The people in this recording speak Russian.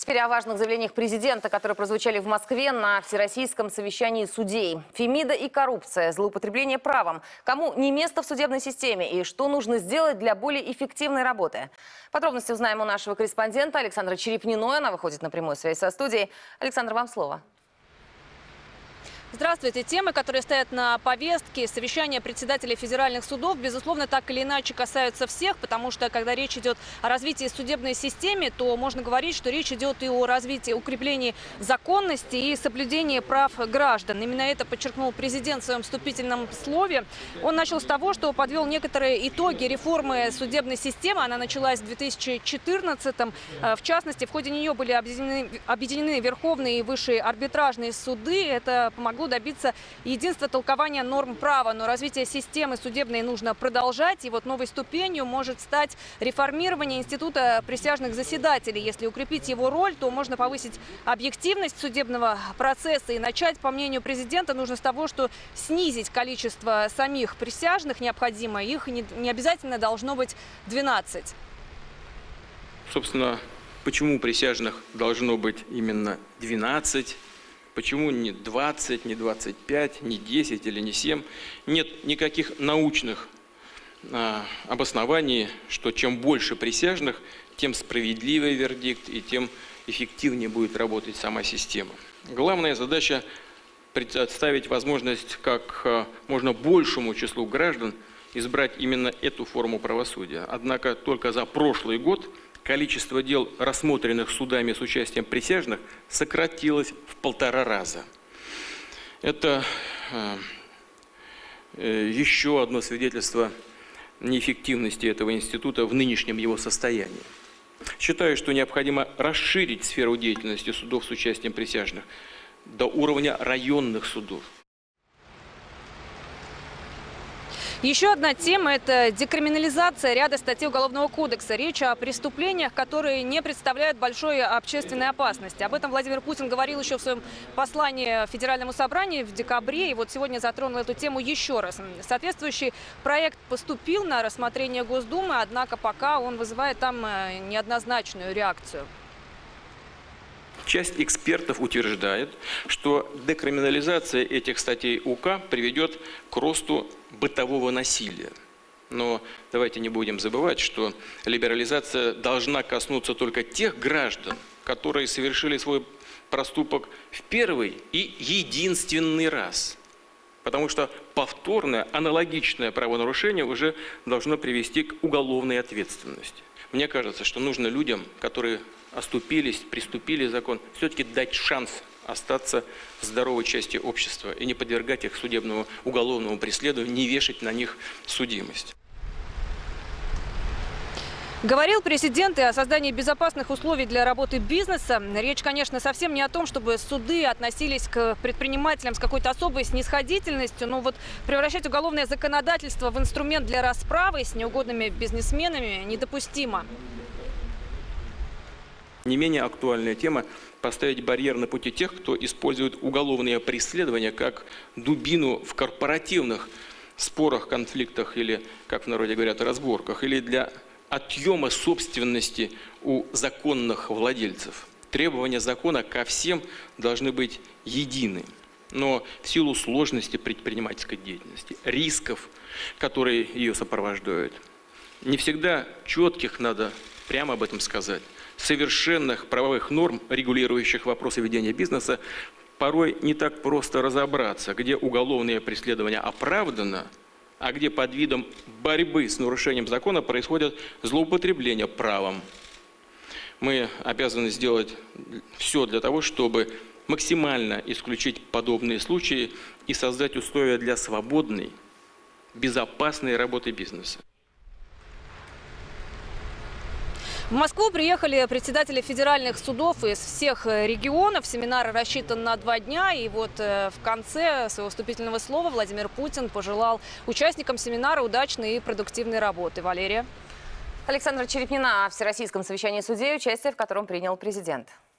Теперь о важных заявлениях президента, которые прозвучали в Москве на Всероссийском совещании судей. Фемида и коррупция, злоупотребление правом. Кому не место в судебной системе и что нужно сделать для более эффективной работы. Подробности узнаем у нашего корреспондента Александра Черепниной. Она выходит на прямую связь со студией. Александр, вам слово. Здравствуйте. Темы, которые стоят на повестке совещания председателей федеральных судов, безусловно, так или иначе касаются всех, потому что, когда речь идет о развитии судебной системы, то можно говорить, что речь идет и о развитии, укреплении законности и соблюдении прав граждан. Именно это подчеркнул президент в своем вступительном слове. Он начал с того, что подвел некоторые итоги реформы судебной системы. Она началась в 2014-м. В частности, в ходе нее были объединены верховные и высшие арбитражные суды. Это помогло добиться единства толкования норм права. Но развитие системы судебной нужно продолжать. И вот новой ступенью может стать реформирование института присяжных заседателей. Если укрепить его роль, то можно повысить объективность судебного процесса. И начать, по мнению президента, нужно с того, что снизить количество самих присяжных необходимо. Их не обязательно должно быть 12. Собственно, почему присяжных должно быть именно 12? Почему не 20, не 25, не 10 или не 7? Нет никаких научных обоснований, что чем больше присяжных, тем справедливее вердикт и тем эффективнее будет работать сама система. Главная задача – предоставить возможность как можно большему числу граждан избрать именно эту форму правосудия. Однако только за прошлый год количество дел, рассмотренных судами с участием присяжных, сократилось в 1,5 раза. Это еще одно свидетельство неэффективности этого института в нынешнем его состоянии. Считаю, что необходимо расширить сферу деятельности судов с участием присяжных до уровня районных судов. Еще одна тема – это декриминализация ряда статей Уголовного кодекса. Речь о преступлениях, которые не представляют большой общественной опасности. Об этом Владимир Путин говорил еще в своем послании Федеральному собранию в декабре. И вот сегодня затронул эту тему еще раз. Соответствующий проект поступил на рассмотрение Госдумы, однако пока он вызывает там неоднозначную реакцию. Часть экспертов утверждает, что декриминализация этих статей УК приведет к росту бытового насилия. Но давайте не будем забывать, что либерализация должна коснуться только тех граждан, которые совершили свой проступок в первый и единственный раз. Потому что повторное, аналогичное правонарушение уже должно привести к уголовной ответственности. Мне кажется, что нужно людям, которые оступились, приступили закон, все-таки дать шанс остаться в здоровой части общества и не подвергать их судебному уголовному преследованию, не вешать на них судимость. Говорил президент и о создании безопасных условий для работы бизнеса. Речь, конечно, совсем не о том, чтобы суды относились к предпринимателям с какой-то особой снисходительностью. Но вот превращать уголовное законодательство в инструмент для расправы с неугодными бизнесменами недопустимо. Не менее актуальная тема – поставить барьер на пути тех, кто использует уголовные преследования как дубину в корпоративных спорах, конфликтах или, как в народе говорят, разборках, или для отъема собственности у законных владельцев. Требования закона ко всем должны быть едины. Но в силу сложности предпринимательской деятельности, рисков, которые ее сопровождают, не всегда четких, надо прямо об этом сказать, совершенных правовых норм, регулирующих вопросы ведения бизнеса, порой не так просто разобраться, где уголовное преследование оправдано, а где под видом борьбы с нарушением закона происходит злоупотребление правом. Мы обязаны сделать все для того, чтобы максимально исключить подобные случаи и создать условия для свободной, безопасной работы бизнеса. В Москву приехали председатели федеральных судов из всех регионов. Семинар рассчитан на 2 дня. И вот в конце своего вступительного слова Владимир Путин пожелал участникам семинара удачной и продуктивной работы. Валерия. Александра Черепнина о Всероссийском совещании судей, участие в котором принял президент.